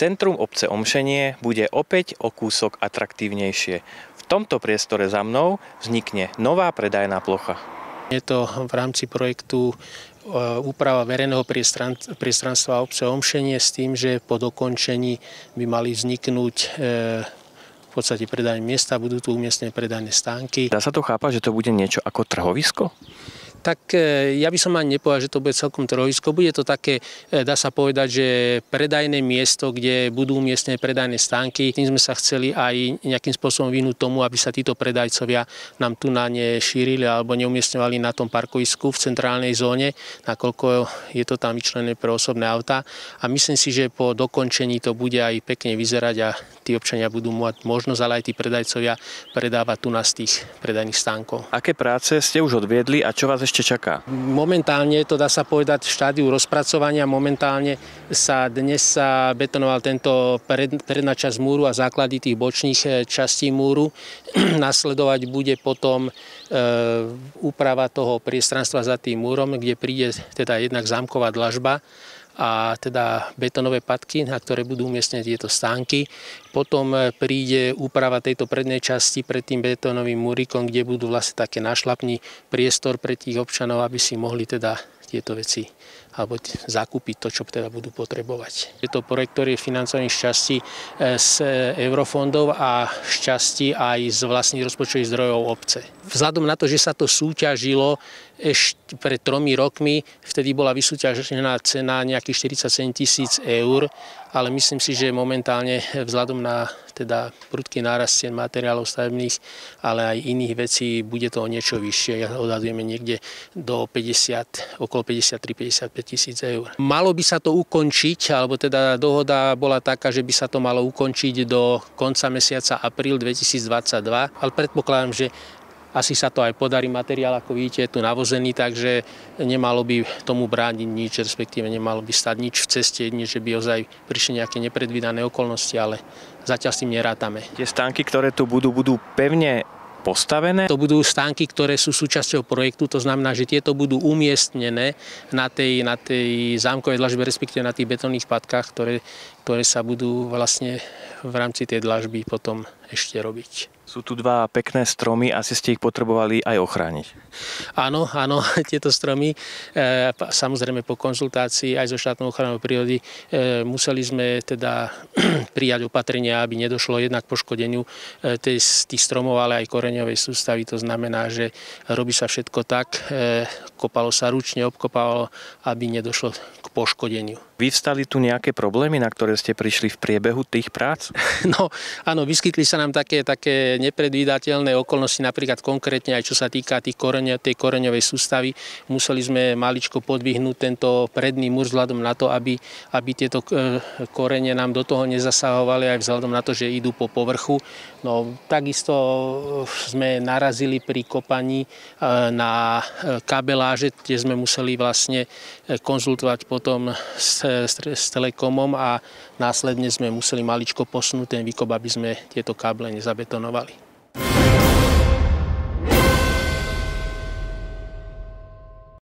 Centrum obce Omšenie bude opäť o kúsok atraktívnejšie. V tomto priestore za mnou vznikne nová predajná plocha. Je to v rámci projektu úprava verejného priestranstva obce Omšenie s tým, že po dokončení by mali vzniknúť v podstate predajné miesta, budú tu umiestnené predajné stánky. Dá sa to chápať, že to bude niečo ako trhovisko? Tak ja by som ani nepovedal, že to bude celkom trhovisko. Bude to také, dá sa povedať, že predajné miesto, kde budú umiestnené predajné stánky. Tým sme sa chceli aj nejakým spôsobom vyhnúť tomu, aby sa títo predajcovia nám tu na ne šírili alebo neumiestňovali na tom parkovisku v centrálnej zóne, nakoľko je to tam vyčlenené pre osobné autá. A myslím si, že po dokončení to bude aj pekne vyzerať a tí občania budú mať možnosť, ale aj tí predajcovia predávať tu na z tých predajných stánkov. Aké práce ste už odviedli a čo vás ešte čaká? Momentálne to dá sa povedať v štádiu rozpracovania. Momentálne dnes sa betonoval tento predná časť múru a základy tých bočných častí múru. Nasledovať bude potom úprava toho priestranstva za tým múrom, kde príde teda jednak zámková dlažba a teda betonové padky, na ktoré budú umiestnené tieto stánky. Potom príde úprava tejto prednej časti pred tým betónovým múrikom, kde budú vlastne také nášlapný priestor pre tých občanov, aby si mohli teda tieto veci alebo zakúpiť to, čo teda budú potrebovať. Je to projekt, ktorý je financovaný šťastí z eurofondov a šťastí aj z vlastných rozpočtových zdrojov obce. Vzhľadom na to, že sa to súťažilo ešte pred 3 rokmi, vtedy bola vysúťažená cena nejakých 47 000 eur, ale myslím si, že momentálne vzhľadom na teda prudký nárast cien materiálov stavebných, ale aj iných vecí, bude to o niečo vyššie. Odhadujeme niekde do okolo 53-55 000 eur. Malo by sa to ukončiť, alebo teda dohoda bola taká, že by sa to malo ukončiť do konca mesiaca apríl 2022, ale predpokladám, že asi sa to aj podarí. Materiál, ako vidíte, je tu navozený, takže nemalo by tomu brániť nič, respektíve nemalo by stať nič v ceste, jedine, že by ozaj prišli nejaké nepredvídané okolnosti, ale zatiaľ s tým nerátame. Tie stánky, ktoré tu budú pevne postavené? To budú stánky, ktoré sú súčasťou projektu, to znamená, že tieto budú umiestnené na tej zámkovej dlažbe, respektíve na tých betónnych padkách, ktoré sa budú vlastne v rámci tej dlažby potom ešte robiť. Sú tu 2 pekné stromy, asi ste ich potrebovali aj ochrániť. Áno, tieto stromy, samozrejme po konzultácii aj so štátnou ochranou prírody, museli sme teda prijať opatrenia, aby nedošlo jednak k poškodeniu tých stromov, ale aj koreňovej sústavy. To znamená, že robí sa všetko tak, kopalo sa ručne, obkopávalo, aby nedošlo k poškodeniu. Vyvstali tu nejaké problémy, na ktoré ste prišli v priebehu tých prác? No, áno, vyskytli sa nám také nepredvídateľné okolnosti, napríklad konkrétne aj čo sa týka tej koreňovej sústavy. Museli sme maličko podvihnúť tento predný múr vzhľadom na to, aby tieto korene nám do toho nezasahovali, aj vzhľadom na to, že idú po povrchu. No, takisto sme narazili pri kopaní na kabeláže, kde sme museli vlastne konzultovať potom s Telekomom a následne sme museli maličko posunúť ten výkop, aby sme tieto káble nezabetonovali.